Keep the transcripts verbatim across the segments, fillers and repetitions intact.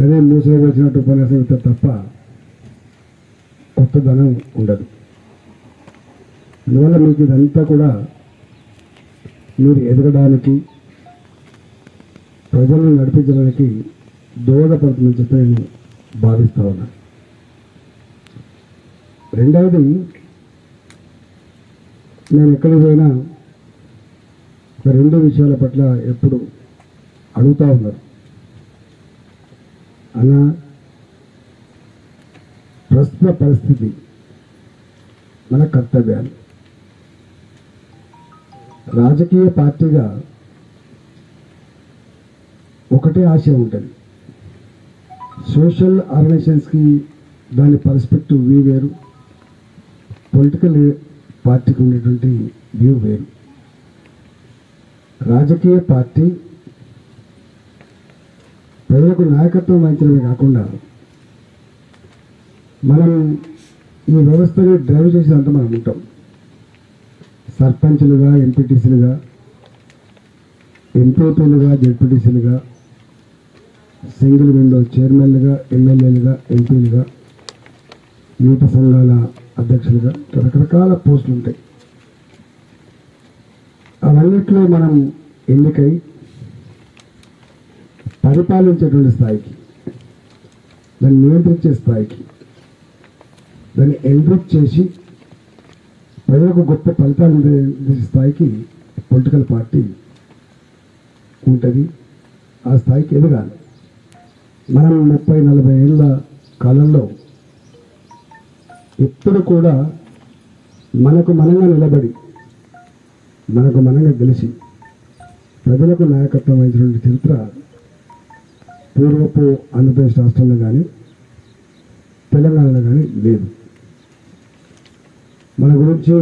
అదే మూసలో వచ్చినట్టు ఉపన్యాసం ఇస్తారు తప్ప కొత్తదనం ఉండదు. అందువల్ల మీకు ఇదంతా కూడా మీరు ఎదగడానికి ప్రజలను నడిపించడానికి దోహదపడుతుందని చెప్పి నేను భావిస్తా ఉన్నాను. రెండవది, నేను ఎక్కడికి పోయినా రెండు విషయాల పట్ల ఎప్పుడు అడుగుతూ ఉన్నారు. అన్న, ప్రస్తుత పరిస్థితి, మన కర్తవ్యాలు, రాజకీయ పార్టీగా ఒకటే ఆశయం ఉంటుంది. సోషల్ ఆర్గనైజేషన్స్కి దాని పర్స్పెక్టివ్ వ్యూ వేరు, పొలిటికల్ పార్టీకి ఉండేటువంటి వ్యూ వేరు. రాజకీయ పార్టీ ప్రజలకు నాయకత్వం వహించడమే కాకుండా మనం ఈ వ్యవస్థని డ్రైవ్ చేసేదంతా మనం ఉంటాం. సర్పంచులుగా, ఎంపీటీసీలుగా, ఎంపీపీలుగా, జెడ్పీటీసీలుగా, సింగిల్ విండో చైర్మన్లుగా, ఎమ్మెల్యేలుగా, ఎంపీలుగా, యువత సంఘాల అధ్యక్షులుగా రకరకాల పోస్టులు ఉంటాయి. అవన్నిట్లో మనం ఎన్నికై పరిపాలించేటువంటి స్థాయికి, దాన్ని నియంత్రించే స్థాయికి, దాన్ని ఎన్రిచ్ చేసి ప్రజలకు గొప్ప ఫలితాలు అందించే స్థాయికి పొలిటికల్ పార్టీ ఉంటుంది. ఆ స్థాయికి ఎదగాలి. మనం ముప్పై నలభై ఏళ్ళ కాలంలో ఎప్పుడు కూడా మనకు మనంగా నిలబడి, మనకు మనంగా గెలిచి ప్రజలకు నాయకత్వం వహించినటువంటి చరిత్ర పూర్వపు ఆంధ్రప్రదేశ్ రాష్ట్రంలో కానీ తెలంగాణలో కానీ లేదు. మన గురించి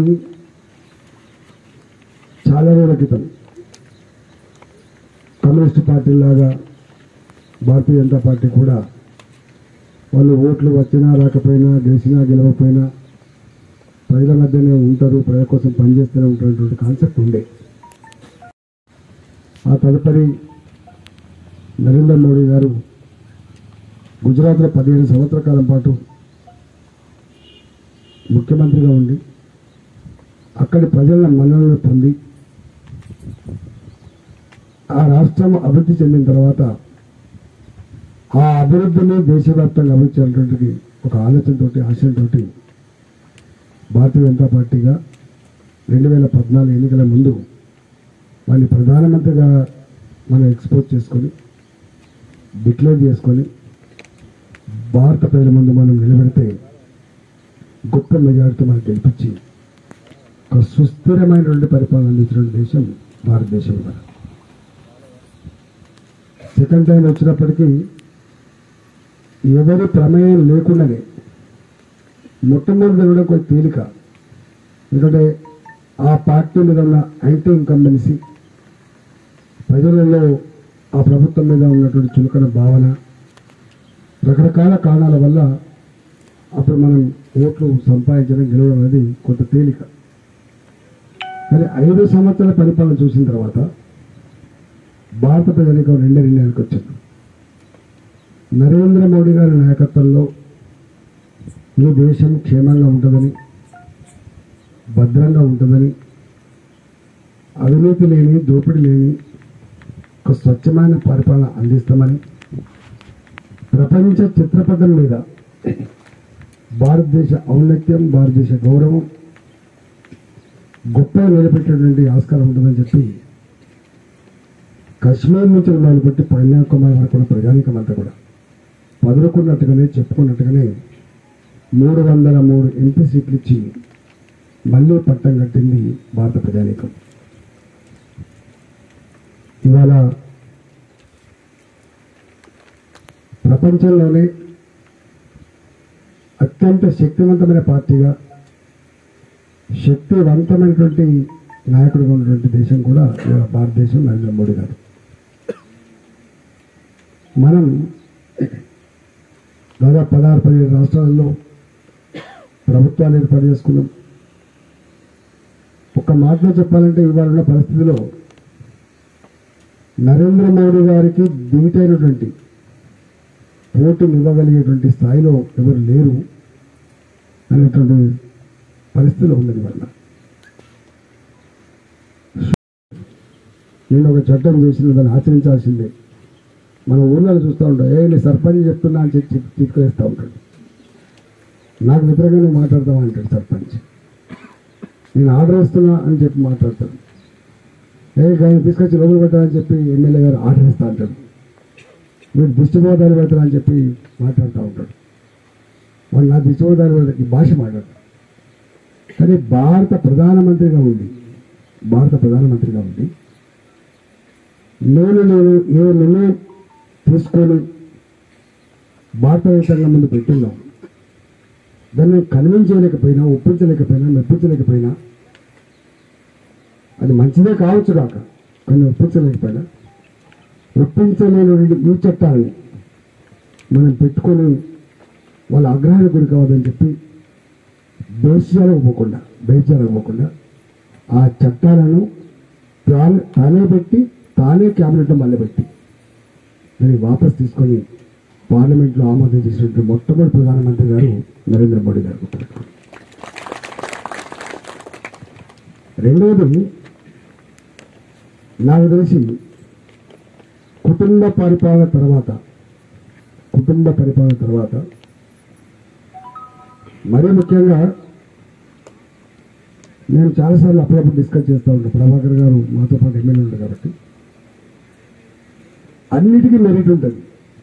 చాలా రోజుల క్రితం కమ్యూనిస్ట్ పార్టీలాగా భారతీయ జనతా పార్టీ కూడా వాళ్ళు ఓట్లు వచ్చినా రాకపోయినా, గెలిచినా గెలవకపోయినా ప్రజల మధ్యనే ఉంటారు, ప్రజల కోసం పనిచేస్తూనే ఉంటారనేటువంటి కాన్సెప్ట్ ఉండే. ఆ తదుపరి నరేంద్ర మోడీ గారు గుజరాత్లో పదిహేను సంవత్సరాల కాలం పాటు ముఖ్యమంత్రిగా ఉండి అక్కడి ప్రజల మన్ననలు పొంది ఆ రాష్ట్రం అభివృద్ధి చెందిన తర్వాత ఆ అభివృద్ధిని దేశవ్యాప్తంగా అభివృద్ధి చేయాలనేటువంటి ఒక ఆలోచనతోటి, ఆశయంతో భారతీయ జనతా పార్టీగా రెండు వేల పద్నాలుగు ఎన్నికల ముందు వాళ్ళని ప్రధానమంత్రిగా మనం ఎక్స్పోజ్ చేసుకొని డిక్లేర్ చేసుకొని భారత ప్రజల ముందు మనం నిలబెడితే గొప్ప మెజారిటీ మనకు గెలిపించి ఒక సుస్థిరమైనటువంటి పరిపాలన అందించిన దేశం భారతదేశం. కదా సెకండ్ టైం వచ్చినప్పటికీ ఎవరి ప్రమేయం లేకుండానే మొట్టమొదటి కూడా కొంచెం తేలిక. ఎందుకంటే ఆ పార్టీ మీద ఉన్న యాంటీ ఇన్కంబెన్సీ, ప్రజలలో ఆ ప్రభుత్వం మీద ఉన్నటువంటి చులకన భావన, రకరకాల కారణాల వల్ల అప్పుడు మనం ఓట్లు సంపాదించడం, గెలవడం అనేది కొంత తేలిక. మరి ఐదు సంవత్సరాల పరిపాలన చూసిన తర్వాత భారత ప్రజలకు రెండే నిర్ణయానికి వచ్చారు. నరేంద్ర మోడీ గారి నాయకత్వంలో ఈ దేశం క్షేమంగా ఉంటుందని, భద్రంగా ఉంటుందని, అవినీతి లేని, దోపిడీ లేని ఒక స్వచ్ఛమైన పరిపాలన అందిస్తామని, ప్రపంచ చిత్రపటం మీద భారతదేశ ఔన్నత్యం, భారతదేశ గౌరవం గొప్పగా నిలబెట్టేటువంటి ఆస్కారం ఉంటుందని చెప్పి కశ్మీర్ నుంచి మొదలుపెట్టి కన్యాకుమారి వరకు ఉన్న ప్రజానీకం అంతా కూడా పదులుకున్నట్టుగానే, చెప్పుకున్నట్టుగానే మూడు వందల మూడు ఎంపీ సీట్లు ఇచ్చి మళ్ళీ పట్టం కట్టింది భారత ప్రజానీకం. ఇవాళ ప్రపంచంలోనే అత్యంత శక్తివంతమైన పార్టీగా, శక్తివంతమైనటువంటి నాయకుడిగా ఉన్నటువంటి దేశం కూడా భారతదేశం, నరేంద్ర మోడీ గారు. మనం దాదాపు పదహారు పదిహేడు రాష్ట్రాలలో ప్రభుత్వాలు ఏర్పాటు చేసుకున్నాం. ఒక మాటలో చెప్పాలంటే ఇవాళ ఉన్న పరిస్థితిలో నరేంద్ర మోడీ గారికి దిగుతైనటువంటి పోటీ ఇవ్వగలిగేటువంటి స్థాయిలో ఎవరు లేరు అనేటువంటి పరిస్థితిలో ఉన్నది వల్ల నేను ఒక చట్టం చేసిన దాన్ని ఆచరించాల్సిందే. మన ఊళ్ళో చూస్తూ ఉంటాం, ఏ నేను సర్పంచ్ చెప్తున్నా అని చెప్పి చిత్కరిస్తూ ఉంటాడు. నాకు వ్యతిరేకంగా మాట్లాడతావా అంటాడు సర్పంచ్. నేను ఆర్డర్ ఇస్తున్నా అని చెప్పి మాట్లాడతాడు. ఏ గాయని తీసుకొచ్చి లోపల పెట్టాలని చెప్పి ఎమ్మెల్యే గారు ఆర్డర్ ఇస్తా అంటాడు. మీరు దిష్టిబోధాలు పెడతారా అని చెప్పి మాట్లాడుతూ ఉంటాడు. వాళ్ళు నా దిష్టిబోధాలు పెడతాకి భాష మాట్లాడతారు. కానీ భారత ప్రధానమంత్రిగా ఉండి భారత ప్రధానమంత్రిగా ఉండి నేను నేను ఏ నిర్ణయం తీసుకొని భారతదేశంగా ముందు పెట్టున్నాం, దాన్ని కన్విన్స్ చేయలేకపోయినా, ఒప్పించలేకపోయినా, మెప్పించలేకపోయినా, అది మంచిదే కావచ్చు కాక కానీ ఒప్పించలేకపోయినా, ఒప్పించలేని ఈ చట్టాలని మనం పెట్టుకొని వాళ్ళ ఆగ్రహానికి గురి కావద్దని చెప్పి దేశాలకు పోకుండా దేశాలకు పోకుండా ఆ చట్టాలను తానే పెట్టి తానే క్యాబినెట్లో మళ్ళీ పెట్టి దాన్ని వాపస్ తీసుకొని పార్లమెంట్లో ఆమోదం చేసినట్టు మొట్టమొదటి ప్రధానమంత్రి గారు నరేంద్ర మోడీ గారు. రెండవది, నాకు తెలిసి కుటుంబ పరిపాలన తర్వాత కుటుంబ పరిపాలన తర్వాత మరీ ముఖ్యంగా నేను చాలాసార్లు అప్పుడప్పుడు డిస్కస్ చేస్తూ ఉంటాను. ప్రభాకర్ గారు మాతో పాటు ఎమ్మెల్యే ఉంటారు కాబట్టి అన్నిటికీ మెరిట్ ఉంటుంది.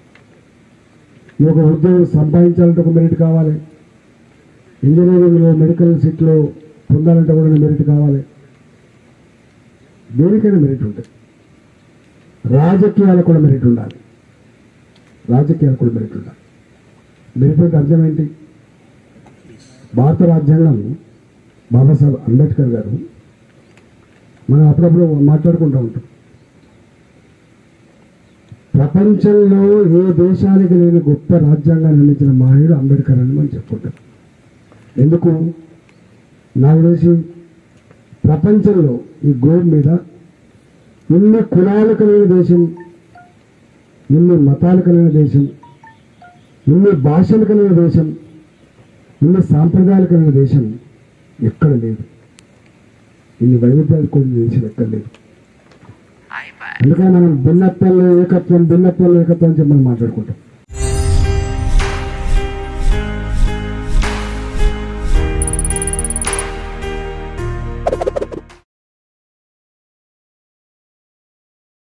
ఒక ఉద్యోగం సంపాదించాలంటే ఒక మెరిట్ కావాలి, ఇంజనీరింగ్లో మెడికల్ సీట్లో పొందాలంటే కూడా మెరిట్ కావాలి, దేనికైనా మెరిట్ ఉంటుంది. రాజకీయాలకు కూడా మెరిట్ ఉండాలి రాజకీయాలకు కూడా మెరిట్ ఉండాలి. మెరిట్ అంటే అర్థం ఏంటి? భారత రాజ్యాంగం బాబాసాహెబ్ అంబేద్కర్ గారు మనం అప్పుడప్పుడు మాట్లాడుకుంటూ ఉంటాం. ప్రపంచంలో ఏ దేశానికి లేని గొప్ప రాజ్యాంగాన్ని నిర్మించిన మహనీయుడు అంబేద్కర్ అని మనం చెప్పుకుంటాం. ఎందుకు? నాకు తెలిసి ప్రపంచంలో ఈ గ్లోబ్ మీద ఎన్ని కులాలు కలిగిన దేశం, ఎన్ని మతాలు కలిగిన దేశం, ఎన్ని భాషలు కలిగిన దేశం, ఎన్ని సాంప్రదాయాలు కలిగిన దేశం ఎక్కడ లేదు. ఇన్ని వైవిధ్యాలు కూడిన దేశం ఎక్కడ లేదు. అందుకని మనం భిన్నత్వంలో ఏకత్వం భిన్నత్వంలో ఏకత్వం అని చెప్పి మనం మాట్లాడుకుంటాం.